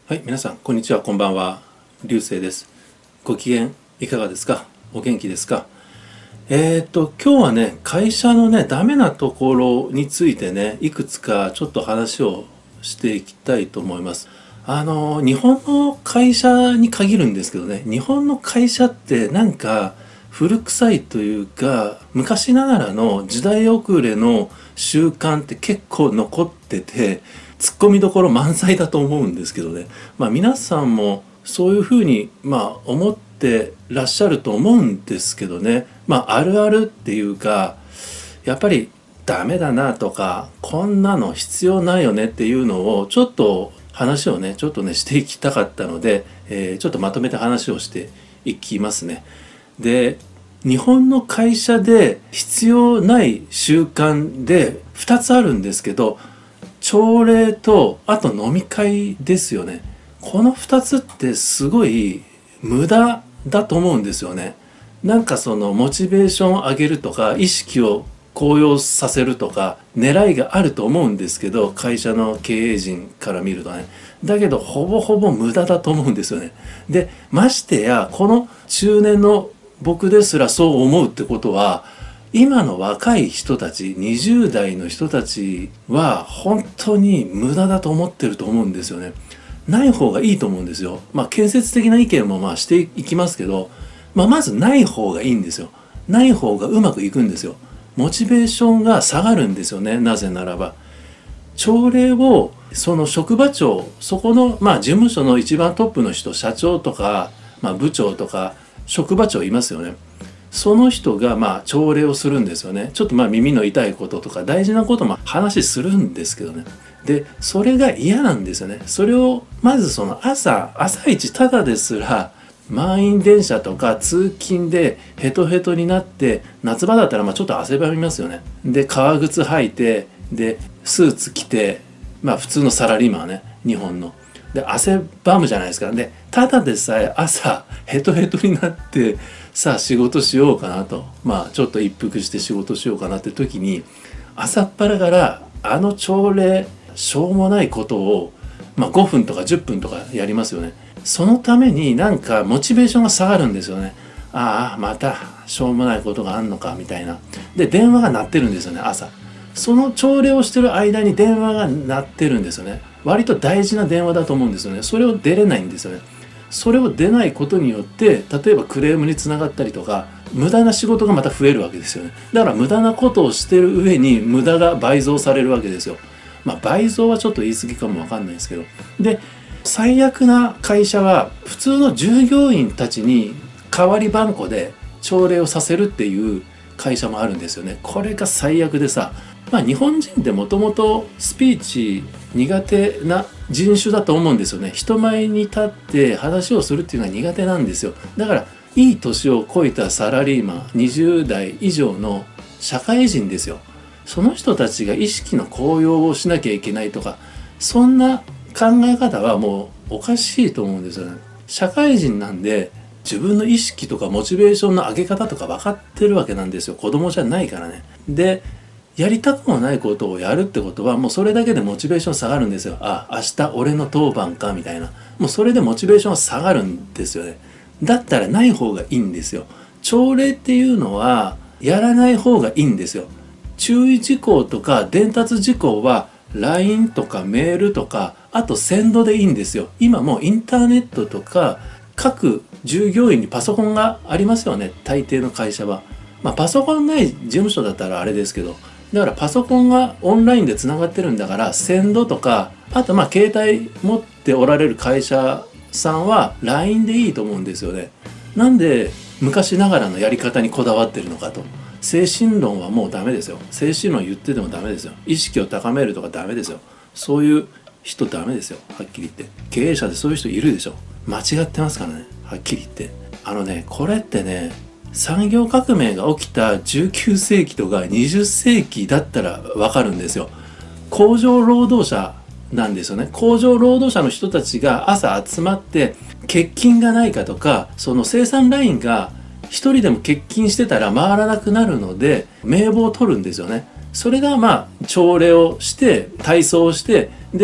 はい、皆さん、こんにちは、こんばんは。流星です。ご機嫌いかがですか？お元気ですか？今日はね、会社のね、ダメなところについてね、いくつかちょっと話をしていきたいと思います。日本の会社に限るんですけどね、日本の会社ってなんか古臭いというか、昔ながらの時代遅れの習慣って結構残ってて、突っ込みどころ満載だと思うんですけどね。皆さんもそういうふうに思ってらっしゃると思うんですけどね。あるあるっていうか、やっぱりダメだなとか、こんなの必要ないよねっていうのをちょっと話をね、していきたかったので、ちょっとまとめて話をしていきますね。で、日本の会社で必要ない習慣で2つあるんですけど、朝礼とあと飲み会ですよね。この2つってすごい無駄だと思うんですよね。なんかそのモチベーションを上げるとか意識を高揚させるとか狙いがあると思うんですけど、会社の経営陣から見るとね。だけどほぼほぼ無駄だと思うんですよね。で、ましてやこの中年の僕ですらそう思うってことは、今の若い人たち、20代の人たちは本当に無駄だと思ってると思うんですよね。ない方がいいと思うんですよ。建設的な意見もしていきますけど、まずない方がいいんですよ。ない方がうまくいくんですよ。モチベーションが下がるんですよね。なぜならば。朝礼をその職場長、そこの事務所の一番トップの人、社長とか、部長とか職場長いますよね。その人が朝礼をするんですよね。ちょっと耳の痛いこととか大事なことも話するんですけどね。で、それが嫌なんですよね。それをまずその朝一ただですら満員電車とか通勤でヘトヘトになって、夏場だったらちょっと汗ばみますよね。で、革靴履いて、でスーツ着て、普通のサラリーマンはね、日本ので汗ばむじゃないですか。でただでさえ朝ヘトヘトになってさあ仕事しようかなと、ちょっと一服して仕事しようかなって時に、朝っぱらから朝礼しょうもないことを、5分とか10分とかやりますよね。そのためになんかモチベーションが下がるんですよね。ああまたしょうもないことがあんのかみたいな。で電話が鳴ってるんですよね、朝。その朝礼をしてる間に電話が鳴ってるんですよね。割と大事な電話だと思うんですよね。それを出れないんですよね。それを出ないことによって、例えばクレームにつながったりとか、無駄な仕事がまた増えるわけですよね。だから無駄なことをしてる上に無駄が倍増されるわけですよ。倍増はちょっと言い過ぎかもわかんないですけど。で、最悪な会社は普通の従業員たちに代わり番号で朝礼をさせるっていう会社もあるんですよね。これが最悪でさ、日本人ってもともとスピーチ苦手な人種だと思うんですよね。人前に立って話をするっていうのは苦手なんですよ。だからいい年を超えたサラリーマン、20代以上の社会人ですよ。その人たちが意識の高揚をしなきゃいけないとか、そんな考え方はもうおかしいと思うんですよね。社会人なんで自分の意識とかモチベーションの上げ方とか分かってるわけなんですよ。子供じゃないからね。で、やりたくもないことをやるってことはもうそれだけでモチベーション下がるんですよ。あ、明日俺の当番かみたいな。もうそれでモチベーションは下がるんですよね。だったらない方がいいんですよ。朝礼っていうのはやらない方がいいんですよ。注意事項とか伝達事項は LINE とかメールとか、あとセンドでいいんですよ。今もうインターネットとか各従業員にパソコンがありますよね。大抵の会社は。パソコンない事務所だったらあれですけど、だからパソコンがオンラインでつながってるんだから、センドとか、あと携帯持っておられる会社さんは LINE でいいと思うんですよね。なんで昔ながらのやり方にこだわってるのかと。精神論はもうダメですよ。精神論言っててもダメですよ。意識を高めるとかダメですよ。そういう人ダメですよ。はっきり言って。経営者でそういう人いるでしょ。間違ってますからね。はっきり言って。これってね、産業革命が起きた19世紀とか20世紀だったらわかるんですよ。工場労働者なんですよね。工場労働者の人たちが朝集まって欠勤がないかとか、その生産ラインが一人でも欠勤してたら回らなくなるので名簿を取るんですよね。それが朝礼をして体操をして、で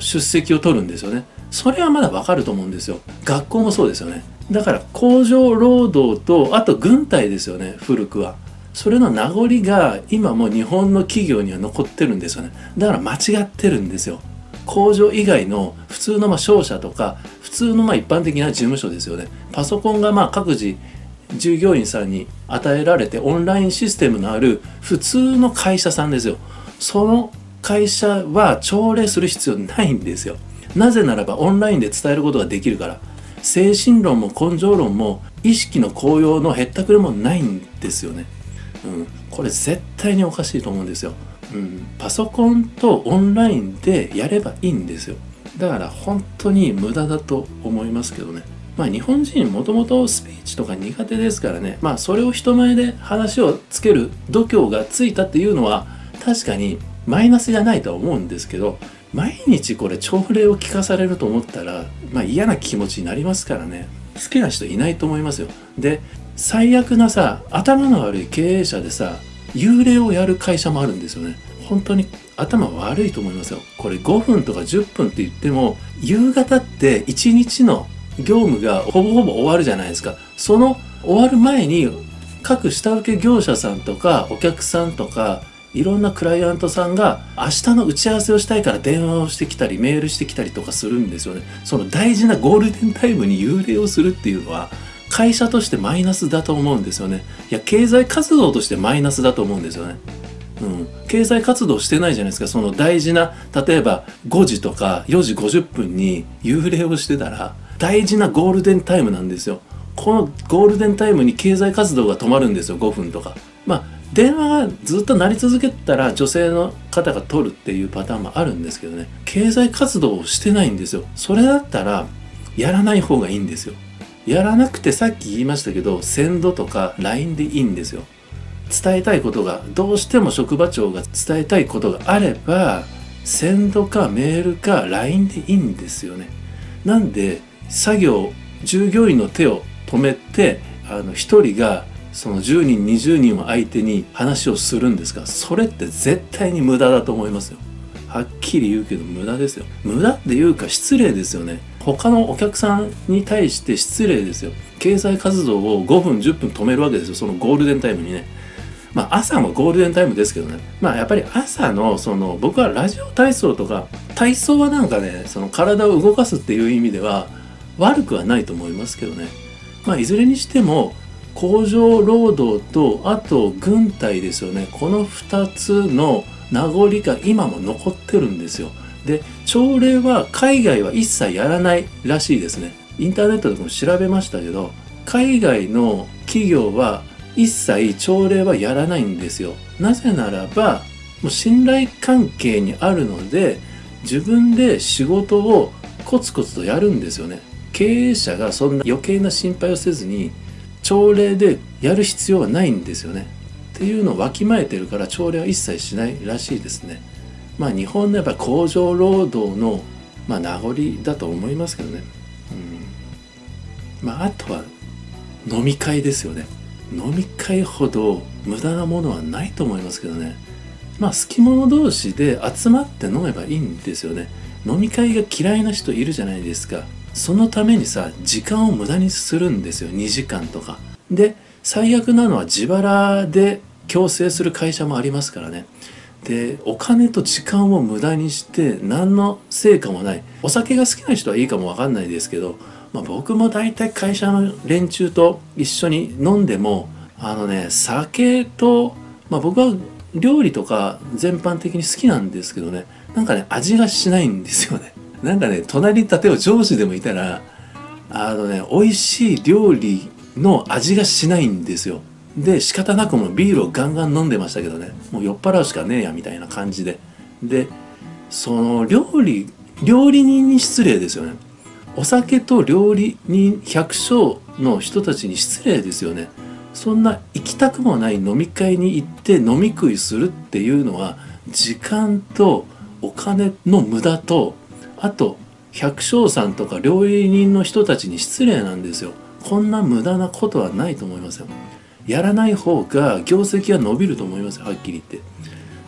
出席を取るんですよね。それはまだわかると思うんですよ。学校もそうですよね。だから工場労働とあと軍隊ですよね、古くは。それの名残が今も日本の企業には残ってるんですよね。だから間違ってるんですよ。工場以外の普通の商社とか普通の一般的な事務所ですよね。パソコンが各自従業員さんに与えられてオンラインシステムのある普通の会社さんですよ。その会社は朝礼する必要ないんですよ。なぜならばオンラインで伝えることができるから。精神論も根性論も意識の高揚のへったくれもないんですよね。これ絶対におかしいと思うんですよ。パソコンとオンラインでやればいいんですよ。だから本当に無駄だと思いますけどね。日本人もともとスピーチとか苦手ですからね。それを人前で話をつける度胸がついたっていうのは確かにマイナスじゃないとは思うんですけど、毎日これ朝礼を聞かされると思ったら嫌な気持ちになりますからね。好きな人いないと思いますよ。で、最悪な頭の悪い経営者で幽霊をやる会社もあるんですよね。本当に頭悪いと思いますよ。これ5分とか10分って言っても夕方って1日の業務がほぼほぼ終わるじゃないですか。その終わる前に各下請け業者さんとかお客さんとかいろんなクライアントさんが明日の打ち合わせをしたいから電話をしてきたりメールしてきたりとかするんですよね。その大事なゴールデンタイムに幽霊をするっていうのは会社としてマイナスだと思うんですよね。いや、経済活動としてマイナスだと思うんですよね。経済活動してないじゃないですか。その大事な例えば5時とか4時50分に幽霊をしてたら大事なゴールデンタイムなんですよ。このゴールデンタイムに経済活動が止まるんですよ。5分とか。電話がずっと鳴り続けたら女性の方が取るっていうパターンもあるんですけどね。経済活動をしてないんですよ。それだったらやらない方がいいんですよ。やらなくてさっき言いましたけどセンドとか LINE でいいんですよ。伝えたいことがどうしても職場長が伝えたいことがあればセンドかメールか LINE でいいんですよね。なんで従業員の手を止めて一人がその10人20人を相手に話をするんですが、それって絶対に無駄だと思いますよ。はっきり言うけど無駄ですよ。無駄っていうか失礼ですよね。他のお客さんに対して失礼ですよ。経済活動を5分10分止めるわけですよ。そのゴールデンタイムにね。朝もゴールデンタイムですけどね。やっぱり朝の僕はラジオ体操とか体操はその体を動かすっていう意味では悪くはないと思いますけどね。いずれにしても工場労働とあと軍隊ですよね。この2つの名残が今も残ってるんですよ。で、朝礼は海外は一切やらないらしいですね。インターネットでも調べましたけど、海外の企業は一切朝礼はやらないんですよ。なぜならば、もう信頼関係にあるので、自分で仕事をコツコツとやるんですよね。経営者がそんな余計な心配をせずに、朝礼でやる必要はないんですよね。っていうのをわきまえてるから朝礼は一切しないらしいですね。日本のやっぱ工場労働の名残だと思いますけどね。あとは飲み会ですよね。飲み会ほど無駄なものはないと思いますけどね。好き者同士で集まって飲めばいいんですよね。飲み会が嫌いな人いるじゃないですか。そのために時間を無駄にするんですよ。2時間とか。で、最悪なのは自腹で強制する会社もありますからね。で、お金と時間を無駄にして何の成果もない。お酒が好きな人はいいかもわかんないですけど、僕も大体会社の連中と一緒に飲んでも酒と、僕は料理とか全般的に好きなんですけどね、味がしないんですよね。隣に例えば上司でもいたら美味しい料理の味がしないんですよ。で、仕方なくもビールをガンガン飲んでましたけどね、もう酔っ払うしかねえやみたいな感じで。で、その料理人に失礼ですよね。お酒と料理人百姓の人たちに失礼ですよね。そんな行きたくもない飲み会に行って飲み食いするっていうのは時間とお金の無駄と、あと百姓さんとか料理人の人たちに失礼なんですよ。こんな無駄なことはないと思いますよ。やらない方が業績は伸びると思いますよ、はっきり言って。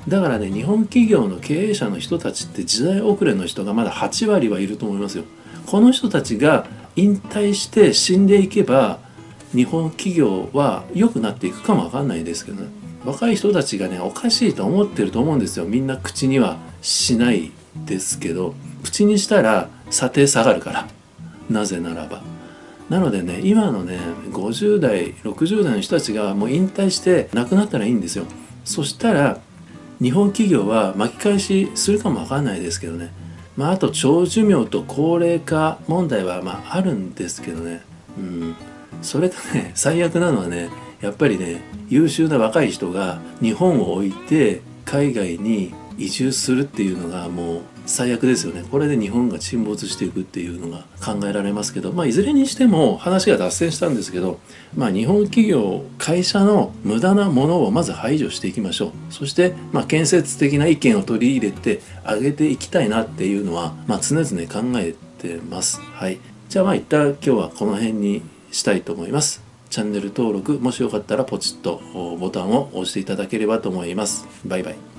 だからね、日本企業の経営者の人たちって時代遅れの人がまだ8割はいると思いますよ。この人たちが引退して死んでいけば日本企業は良くなっていくかもわかんないですけどね。若い人たちがね、おかしいと思ってると思うんですよ。みんな口にはしないですけど、口にしたら査定下がるから。なぜならば。なのでね、今のね、50代、60代の人たちがもう引退して亡くなったらいいんですよ。そしたら、日本企業は巻き返しするかもわかんないですけどね。あと長寿命と高齢化問題はあるんですけどね。それとね、最悪なのはね、やっぱりね、優秀な若い人が日本を置いて海外に移住するっていうのがもう最悪ですよね。これで日本が沈没していくっていうのが考えられますけど、いずれにしても話が脱線したんですけど、日本企業、会社の無駄なものをまず排除していきましょう。そして、建設的な意見を取り入れてあげていきたいなっていうのは、常々考えてます。はい。じゃあ一旦今日はこの辺にしたいと思います。チャンネル登録、もしよかったらポチッとボタンを押していただければと思います。バイバイ。